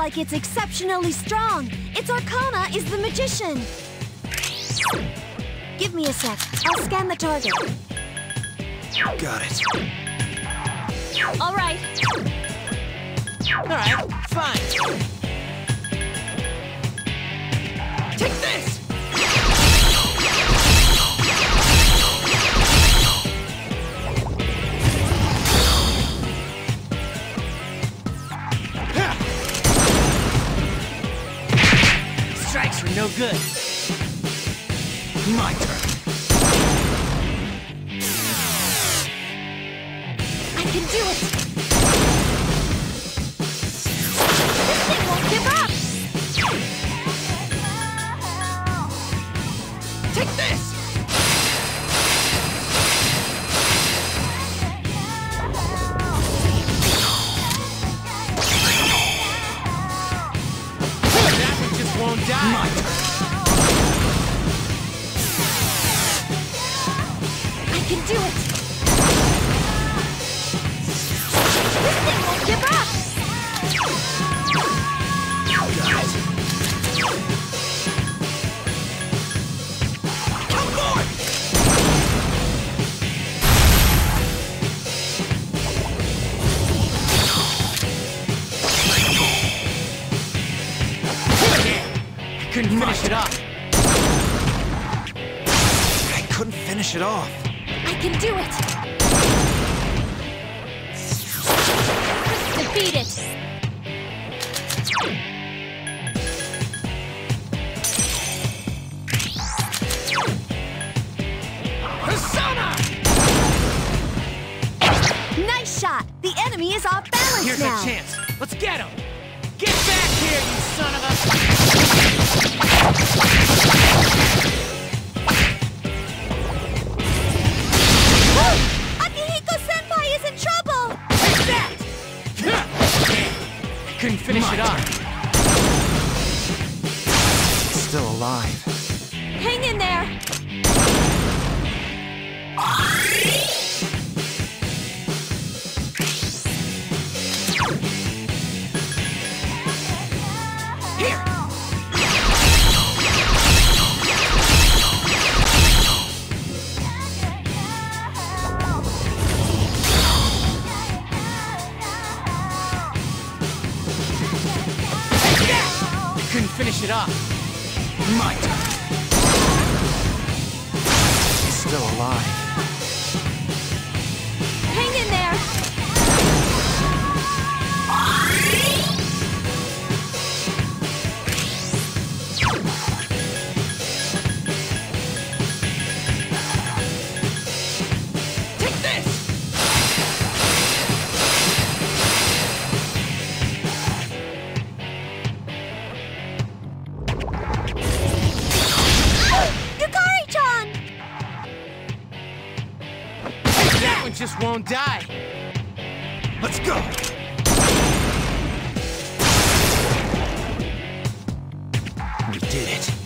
like it's exceptionally strong. Its arcana is the magician. Give me a sec. I'll scan the target. Got it. All right. All right, fine. Take this! Strikes are no good. My turn. I can do it. This thing won't give up. Take this! That one just won't die. My turn. I can do it. This thing won't give up. Come forth! I couldn't finish it off. I couldn't finish it off. I can do it. Defeat it. Persona! Nice shot. The enemy is off balance Here's now. our chance. Let's get him! Get back here, you son of a... Akihiko-senpai is in trouble! Take that! I couldn't finish it off. Still alive. Hang in there! Here! I couldn't finish it off. My turn. Still alive. Hang in there! Take this! Yukari-chan! That one just won't die. Let's go. We did it.